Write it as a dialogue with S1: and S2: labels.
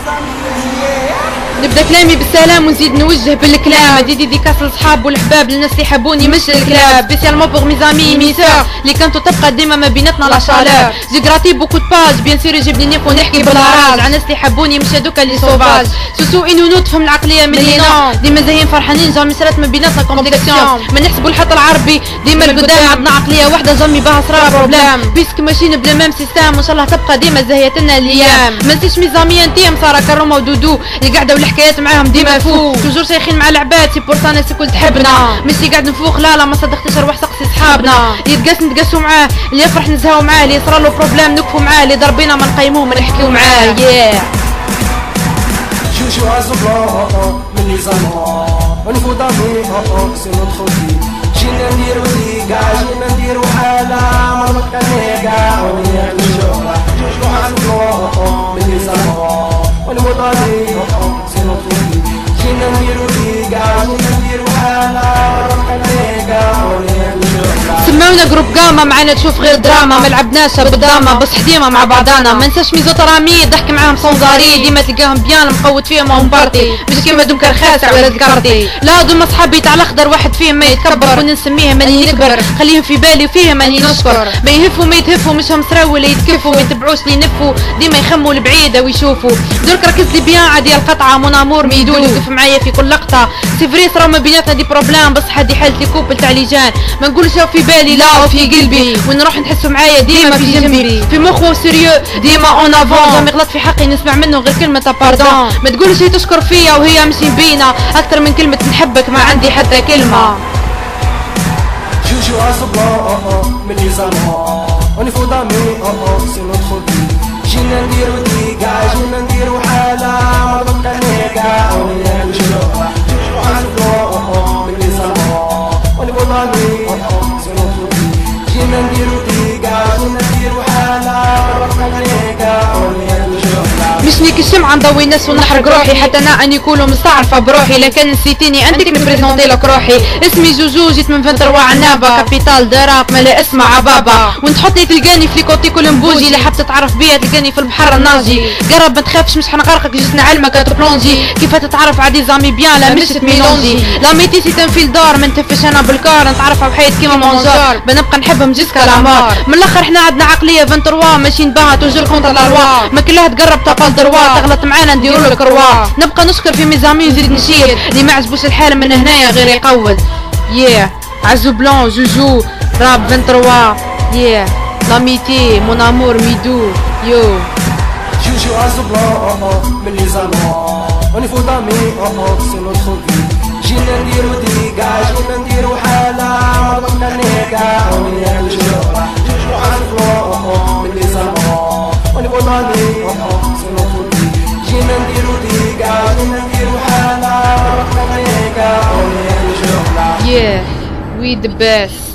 S1: نبدا كلامي بالسلام ونزيد نوجه بالكلام. هادي ديديكاس للصحاب والحباب للناس اللي يحبوني مش الكلاب. سبيسيالمون بوغ مي زامي مي سور اللي كانتو تبقى ديما ما بيناتنا لا شالور. جي غراتي بوكو دو باج بيان سور يجيب لي نيف ونحكي بالراج على الناس اللي يحبوني مش هادوكا اللي سوفاج. سوسو انو تفهم العقليه مني نو ديما زاهيين فرحانين جامي صرات ما بيناتنا كومبليكسيون. ما نحسبوا الحط العربي ديما القدام عندنا عقليه وحده جامي بها صرا بروبليم. بيسك ماشيين بلا ميم سيستام وان شاء الله تبقى ديما زاهيتنا الايام. ما نسيش مي زامي انتيم ساره كرومه ودودو اللي قاعده والحكايات معاهم ديما فوق توجور شايخين مع العباد. سي بور سا الناس الكل تحبنا مش اللي قاعد نفوق لا ما صدقتش اروح سقسي صحابنا. اللي يتقاس نتقاسوا معاه اللي يفرح نزهاو معاه اللي يصرى له بروبليم نوقفوا معاه اللي ضربينا ما نقيموه ما نحكيو معاه.
S2: Juju azul blanc, من les amants, on faut d'amour, c'est notre vie. جينا نديرو ليغا جينا نديرو حالة مرمك كنيكا ونيا الجوع. جوجو azul blanc, من les amants, on faut d'amour, c'est notre vie. جينا نديرو ليغا جينا نديرو حالة مرمك كنيكا ونيا الجوع.
S1: سماونا جروب جاما معانا تشوف غير دراما ما لعبناش بالدراما بس حديمه مع بعضانا. ما ننساش ميزوترامي ضحك معاهم صونزاري ديما تلقاهم بيان مقود فيهم اون بارتي مش كيما دوم كرخاسع ولا الكارتي. لا دوما صحابي تاع الاخضر واحد فيهم ما يتكبر ونسميه ماني نكبر خليهم في بالي وفيهم ماني نشكر. ما يهفوا ما يتهفوا مش هم سراو ولا يتكفوا ما يتبعوش لي ينفوا ديما يخموا البعيده ويشوفوا. درك ركز لي بيان عادي القطعه مون امور ميدول يوقف معايا في كل لقطه. سي فري صراو ما بيناتنا دي بروبلام بس حدي حالتي كوبل تاع ليجان ما نقولش في بالي لا وفي قلبي وين نروح نحسوا معايا ديما في جنبي في مخو سيريو ديما اون افون. جامي غلط في حقي نسمع منه غير كلمه باردون. ما تقولش هي تشكر فيا وهي مش مبينه اكثر من كلمه نحبك ما عندي حتى كلمه.
S2: Juju azul blanc, من les amants, on faut d'amour, c'est notre vie. جينا نديرو ليغا جينا نديرو حالة مرمك كنيكا ونيا الجوع. جوجو azul blanc, من les amants, on faut d'amour, c'est notre vie. جينا نديرو ليغا جينا نديرو حالة مرمك كنيكا ونيا الجوع.
S1: مش نيك الشمعة نضوي الناس ونحرق روحي حتى انا اني كولو مستعرفة بروحي. لكن نسيتيني انتك نبريزونتي لك روحي. اسمي جوجو جيت من 23 عنابة كابيتال دراب ملا اسمع عبابة. وانت تلقاني في كوتي كل مبوجي اللي حاب تتعرف بيا تلقاني في البحر الناجي. قرب ما تخافش مش حنغرقك جيت نعلمك تبلونجي كيف تتعرف عادي زامي بيان لا مش تميلونجي. لاميتي سي تنفيل دور ما نتفش انا بالكار نتعرف بحياتي كيما مونجور بنبقى نحبهم جيسكا لامور. من الاخر حنا عندنا عقلية 23 ماشيين بها توجور كونتر لا لوا ما كلها تقرب تقل دروا تغلط معانا نديرو لك روا. نبقى نشكر في ميزامي ونزيد نشير اللي ما عجبوش الحال من هنايا غير يقود. عزو بلون جوجو راب 23 لاميتي مون امور ميدو يو.
S2: Juju azul blanc, من les amants, on faut d'amour, c'est notre vie. جينا نديرو ليغا جينا نديرو حالة مرمك كنيكا ونيا الجوع. جوجو azul blanc, من les amants, on faut d'amour, c'est notre vie. جينا نديرو ليغا جينا نديرو حالة مرمك كنيكا ونيا الجوع.
S1: we the best.